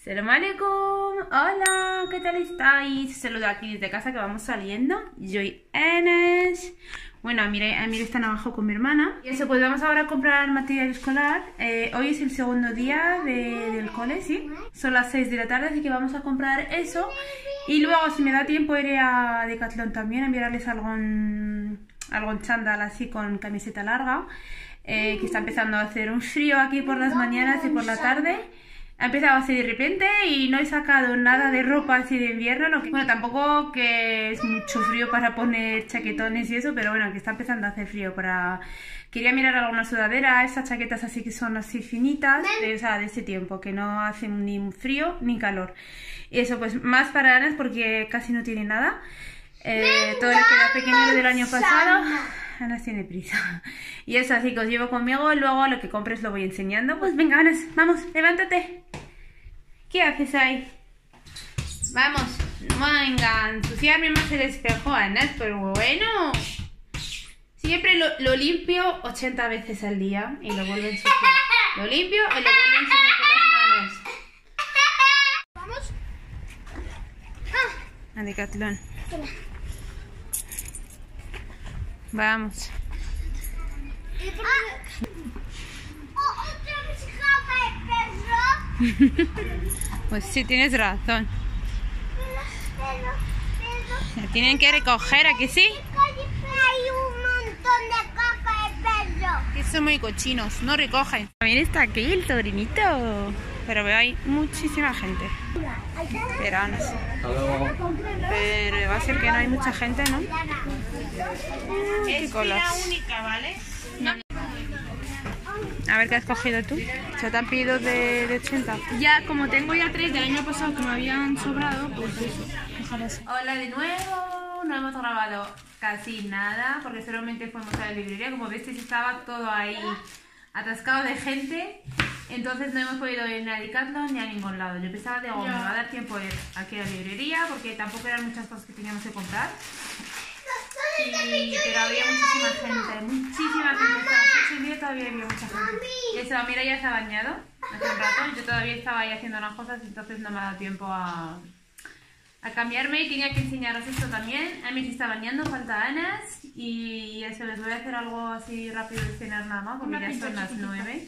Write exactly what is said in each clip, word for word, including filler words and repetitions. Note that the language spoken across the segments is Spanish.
Salam alaikum. Hola, ¿qué tal estáis? Saludo aquí desde casa que vamos saliendo. Yo y Enes. Bueno, Amir, Amir están abajo con mi hermana. Y eso, pues vamos ahora a comprar material escolar. Eh, hoy es el segundo día de, del cole, ¿sí? Son las seis de la tarde, así que vamos a comprar eso. Y luego, si me da tiempo, iré a Decathlon también a mirarles algún, algún chándal así con camiseta larga. Eh, que está empezando a hacer un frío aquí por las mañanas y por la tarde. Ha empezado así de repente y no he sacado nada de ropa así de invierno. Lo que, bueno, tampoco que es mucho frío para poner chaquetones y eso, pero bueno, que está empezando a hacer frío. Para Quería mirar alguna sudadera, esas chaquetas así que son así finitas, de, o sea, de ese tiempo, que no hacen ni frío ni calor. Y eso, pues más para Anas porque casi no tiene nada. Eh, todo lo que era pequeño del año pasado. Anas tiene prisa. Y eso, así que os llevo conmigo. Luego lo que compres lo voy enseñando. Pues venga, Anas, vamos, levántate. ¿Qué haces ahí? Vamos, venga, ensuciarme más el espejo, Anas, pero bueno. Siempre lo, lo limpio ochenta veces al día y lo vuelvo a ensuciar. Lo limpio y lo vuelvo a ensuciar con las manos. ¿Vamos? A Decathlon. Vamos. Pues sí, tienes razón. La tienen que recoger, ¿a que sí? Hay un montón de caca de perro. Que son muy cochinos, no recogen. También está aquí el sobrinito. Pero veo hay muchísima gente. Veranos. Pero va a ser que no hay mucha gente, ¿no? Es fila única, ¿vale? No. A ver qué has cogido tú. ¿Se te han pedido de, de ochenta? Ya, como tengo ya tres del año pasado que me habían sobrado, pues eso. Hola de nuevo. No hemos grabado casi nada porque solamente fuimos a la librería. Como veis, estaba todo ahí atascado de gente. Entonces no hemos podido ir ni a Decathlon ni a ningún lado. Yo pensaba, digo, me va a dar tiempo ir aquí a la librería porque tampoco eran muchas cosas que teníamos que comprar. Y, pero había muchísima gente, muchísima gente. Hasta las ocho y media todavía había mucha gente. Y eso, mira, ya se ha bañado hace un rato. Yo todavía estaba ahí haciendo unas cosas, entonces no me ha dado tiempo a, a cambiarme. Y tenía que enseñaros esto también. A mí se está bañando, falta Anas. Y eso, les voy a hacer algo así rápido de cenar nada más, porque ya son las nueve.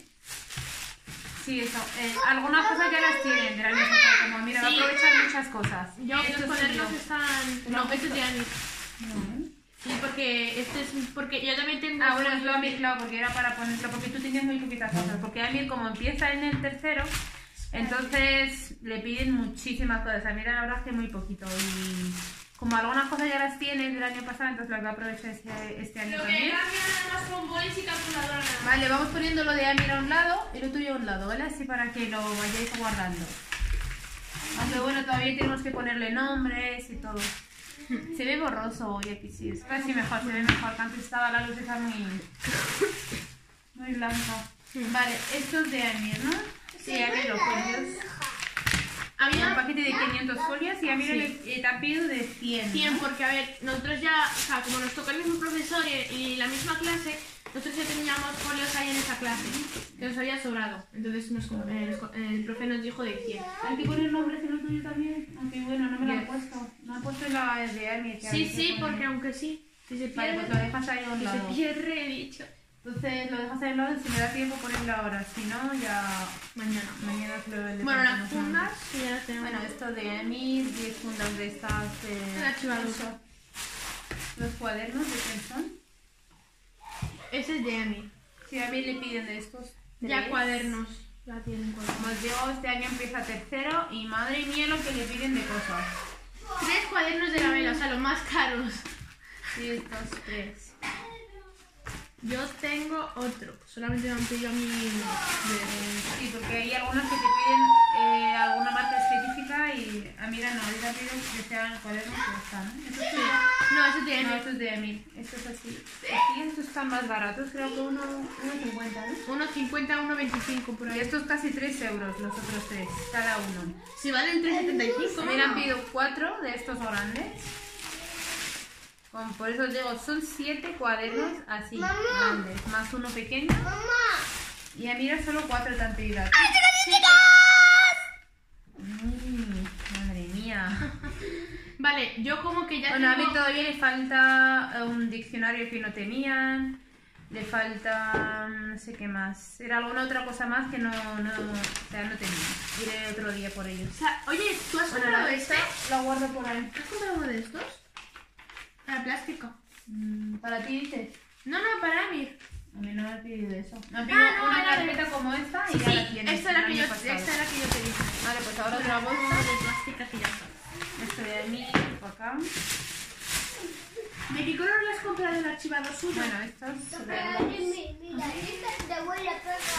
Sí, eso. Eh, algunas cosas ya las tienen del año pasado, como mira, va a aprovechar muchas cosas. Yo, Esto los es cuadernos mío. están... No, esto es de Ani. No. Sí, porque este es... Porque yo también tengo... Ah, bueno, lo he mezclado porque era para ponerlo, porque tú tienes muy poquitas cosas. Porque a mí, como empieza en el tercero, entonces le piden muchísimas cosas. A mí la verdad es que muy poquito. Y como algunas cosas ya las tienes del año pasado, entonces lo voy a aprovechar este, este año Lo que también. cambia nada más bombones y calculadora. Vale, vamos poniendo lo de Amir a un lado y lo tuyo a un lado, ¿vale? Así para que lo vayáis guardando. Aunque bueno, todavía tenemos que ponerle nombres y todo. Se ve borroso hoy aquí, sí. Es casi mejor, se ve mejor. Que antes estaba la luz esa muy, muy blanca. Vale, esto es de Amir, ¿no? Sí, Amir los folios. Había un paquete de quinientas folios y a mí sí. le te han pedido de cien. cien, ¿no? porque a ver, nosotros ya, o sea, como nos tocó el mismo profesor y, y la misma clase, nosotros ya teníamos folios ahí en esa clase, que nos había sobrado. Entonces nos, eh, el profe nos dijo de cien. Hay que poner nombres en lo tuyo también, aunque bueno, no me lo han puesto. No han puesto la de Amir. Sí, sí, porque aunque sí, si se pierde, vale, pues lo dejas ahí a un lado. se pierde, he dicho. Entonces lo dejas ahí a un lado y si me da tiempo ponerlo ahora, si no ya Mañana. mañana se lo le Bueno, las ponemos fundas, nombres. que ya las tenemos. Bueno, esto de Amir, diez fundas de estas de... La chivalusa. Los cuadernos, ¿de quién son? Ese es de Emi. Si a mí le piden de estos Ya tres. cuadernos. Ya tienen cuadernos. Como os digo, este año empieza tercero y madre mía lo que le piden de cosas. Tres cuadernos de la vela, o sea, los más caros. Sí, estos tres. Yo tengo otro, solamente me han pedido a mí. Eh, sí, porque hay algunos que te piden eh, alguna marca específica y a mí no, ahorita piden que sean cuadernos que están. ¿Eh? ¿Eso es tuyo? No, ese es de No, Emi. esto es de Emil. Estos es así. Aquí estos están más baratos, creo que uno cincuenta, ¿no? uno cincuenta, uno veinticinco por Y ahí. estos casi tres euros, los otros tres, cada uno. Si valen tres setenta y cinco. Me han pedido cuatro de estos grandes. Con, por eso os digo, son siete cuadernos así, Mamá. grandes, más uno pequeño. Mamá. Y a mí era solo cuatro te han pedido. ¡Ay, chicas! Vale, yo como que ya Bueno, a tengo... mí todavía le falta eh, un diccionario que no tenían. Le falta no sé qué más. Era alguna otra cosa más que no, no, o sea, no tenía. Iré otro día por ellos. O sea, oye, ¿tú has Bueno, comprado la este? esta la guardo por ahí. ¿Has comprado uno de estos? Para plástico. Mm, ¿Para ti dices? No, no, para mí. A mí no me he pedido eso. Me ha Ah, pedido no, una era de- carpeta como esta y Sí, ya la tienes. esta es la el que año yo, pasado. esta es la que yo te dije. Vale, pues ahora otra bolsa. de plástica que ya está. Esto de mí, por acá. ¿De qué color le has comprado el archivador suyo? Bueno, estos. Mira, esta es de huele a perra.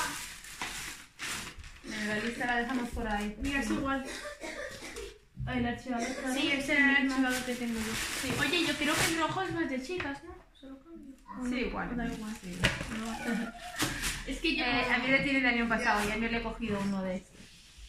La lista la dejamos por ahí. Mira, es igual. El archivador. está Sí, ahí. ese es el archivador que tengo yo. Sí. Oye, yo creo que el rojo es más de chicas, ¿no? Solo cambio. ¿O no? Sí, igual. Da igual. Sí. Es que yo... Eh, a mí le tiene del año pasado y a mí le he cogido uno de estos.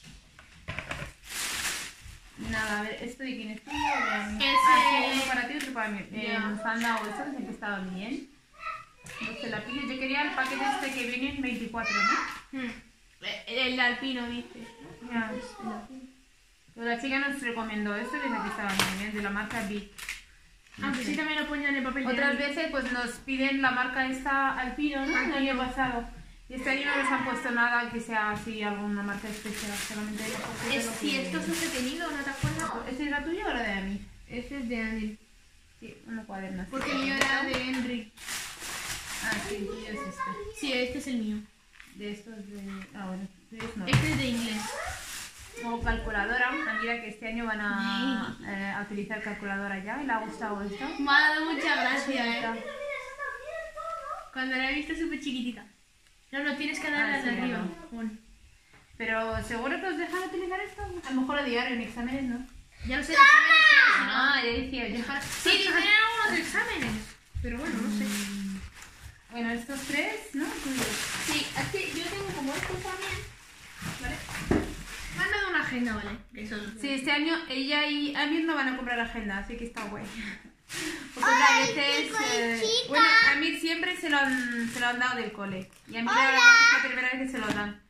Nada, a ver, ¿esto de quién es tuyo o de mí? Ese- Ah, sí, uno para ti y otro para mí. Eh, Ya. nos han dado estos, que estaban bien. doce lápices. Yo quería el paquete este que viene en veinticuatro, ¿no? Hmm. El de alpino, dice. Ya. Pero la chica nos recomendó esto y dice que estaban muy bien, de la marca Big. Aunque sí también lo ponían en papel de Otras Dani. veces pues nos piden la marca esta Alpino, ¿no? El año pasado. Y este año no nos han puesto nada que sea así, alguna marca especial, solamente los paquetes Es, lo si que- esto es entretenido, ¿no te acuerdas? ¿Este era tuyo o era de mí? Este es de Andy. Sí, uno cuaderno. Porque el mío era de Henry. Ah, sí, el tuyo es este. Sí, este es el mío. De estos de... Ah, bueno, tuyos no. Este es de inglés. Como calculadora, ah, mira que este año van a, eh, a utilizar calculadora ya y le ha gustado esto. Me ha dado mucha gracia, eh. Cuando la he visto súper chiquitita. No, no, tienes que darle Ah, al sí, de arriba. claro. Bueno, Pero ¿seguro que os dejan utilizar esto? A lo mejor a diario en exámenes, ¿no? ya lo sé. exámenes, sí, no. Ah, ya decía yo. Sí, dicen algunos exámenes. Pero bueno, no sé. Bueno, estos tres, ¿no? Tuyos. Sí, es que yo tengo como estos también. ¿Vale? Me han dado una agenda, ¿vale? Que eso es- Sí, este año ella y Amir no van a comprar agenda, así que está guay. Porque otras Ay, veces... chicos y eh, chicas. bueno, a Amir siempre se lo, han, se lo han dado del cole. Y a mí la verdad que es la primera vez que se lo dan.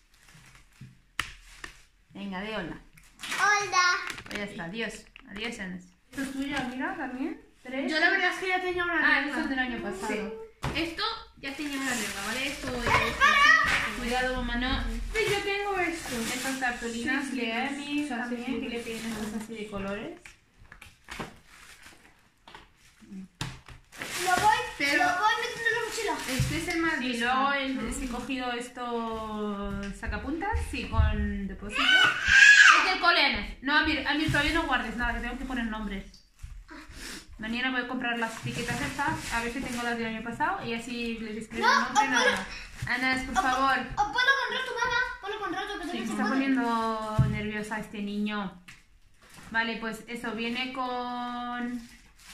Venga, de hola. Hola. Pues ya está, adiós. Adiós, Enes. ¿Esto es tuyo, Amira, también? ¿Tres? Yo la verdad es que ya tenía una Ah, regla. eso es del año pasado. Sí. Esto ya tenía una regla, ¿vale? Esto es... Cuidado, mamá, no. Sí, yo tengo esto. Estas cartulinas Sí, sí, de Amir sí, también, sí, que sí. le tienen cosas así de colores. Lo voy, Pero- lo voy metiendo en la mochila. Este es el más Y visto. luego el, sí he cogido estos sacapuntas, sí, con depósito. Es del cole, Enes. No, Amir, Amir, todavía no guardes nada, que tengo que poner nombres. Mañana voy a comprar las etiquetas estas, a ver si tengo las del año pasado y así les escribo No, el nombre. o Nada. Anas, por favor. O ponlo con rato, mamá. Ponlo con rato, que Sí, también se se está puede. poniendo nerviosa este niño. Vale, pues eso, viene con...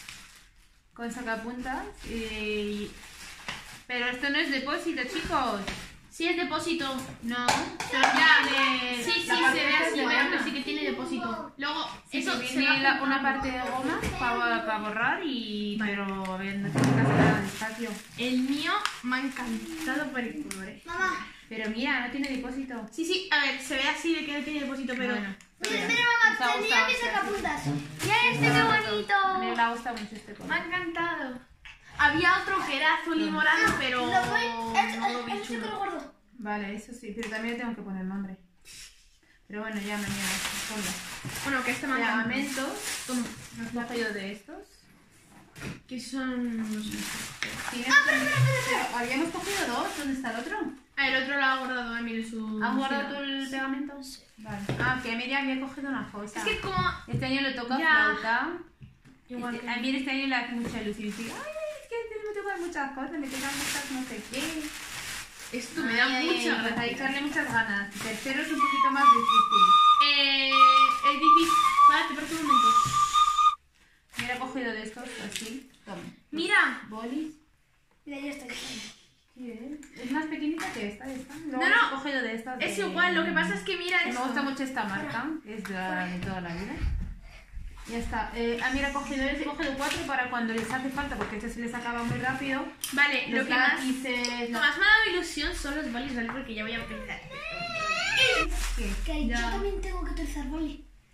Con sacapuntas y... Pero esto no es depósito, chicos. Sí, es depósito. No, Pero ya, tiene- sí, sí, la se parte ve esta es así, de pero goma. que sí que tiene depósito. Luego, Sí, eso que se viene va la- una juntando. parte de goma para borrar y... Vale. Pero, a ver, no tiene casi nada de espacio. El mío me ha encantado por el color, eh. Mamá, Pero mira, no tiene depósito. Sí, sí, a ver, se ve así de que no tiene depósito, pero... Bueno, mira, mira, mira, nos ha mamá, tenía gustado mis este sacapuntas. así. Mira este, qué A mí bonito. me ha gustado mucho este Me color. ha encantado. Había otro que era azul y morado, pero Lo voy, no lo vi este que lo chulo. guardo. Vale, eso sí, pero también le tengo que poner nombre. Pero bueno, ya mañana ponla. Bueno, que este me ha encantado. Pegamentos, Toma, nos lo he pedido de estos. que son... no sé. Tienes que- pero habíamos cogido dos, ¿dónde está el otro? Ah, el otro lo ha guardado Emil en su... ¿Has guardado tú mochila. el pegamento? Vale. Ah, que a mí ya había cogido una cosa. Es que como... Este año le toca Ya. flauta. Igual Este- que- A mí este año le hace mucha ilusión. Y dice, ay, es que me tocan muchas cosas, me tocan muchas no sé qué. Esto me da Ay, mucha pues hay que gracia. echarle muchas ganas. Tercero es un poquito más difícil. Eh, es difícil. Vale, te parto un momento. Mira, he cogido de estos así. Toma. Mira. Bolis. Mira, ya está. ya está. Bien. Es más pequeñita que esta, esta. Luego No, he no. cogido de estas. Es de- igual, lo que pasa es que mira Me esto. gusta mucho esta marca, que es de, la- de toda la vida. Ya está. Eh, ah, mira, he cogido este, he cogido cuatro para cuando les hace falta, porque este se les acaba muy rápido. Vale, lo Los que más... lápices, Lo la- más me ha dado ilusión son los bolis, ¿vale? Porque ya voy a empezar. ¿Qué? Que Ya. yo también tengo que utilizar boli.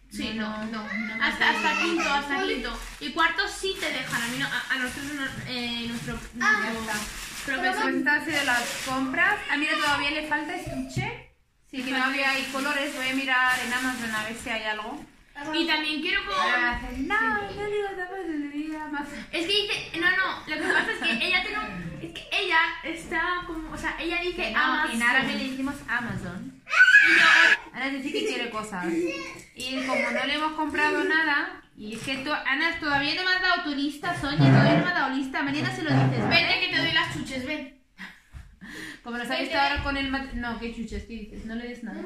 Sí, no, no. no hasta, me hasta piden. quinto, hasta quinto. Y cuarto sí te dejan, a, mí no, a, a nosotros no, eh, nuestro, Ya nuestro está. profesor. Pues estas han sido las compras. A Mira todavía le falta estuche. Sí, que no había ahí colores. Voy a mirar en Amazon a ver si hay algo. Y también quiero No, con... no digo Amazon. Es que dice, no, no, lo que pasa es que ella tiene, es que ella está como, o sea, ella dice No, Amazon. en árabe le decimos Amazon. Y yo, Ana dice que quiere cosas. Y como no le hemos comprado nada, y es que tú, Ana, todavía no me has dado tu lista, Sonia, todavía no me has dado lista. Mañana se lo dices. vente que te doy las chuches, ven. Como nos ha visto ahora con el mat... No, qué chuches, ¿qué dices? No le des nada.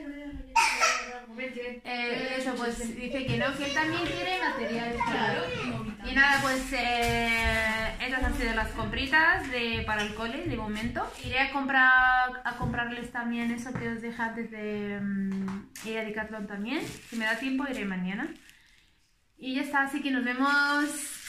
Eh, eso, pues dice que no, que él también quiere material. Claro. Y nada, pues eh, estas han sido las compritas de, para el cole de momento. Iré a comprar a comprarles también eso que os dejé antes de um, ir a Decathlon también. Si me da tiempo iré mañana. Y ya está, así que nos vemos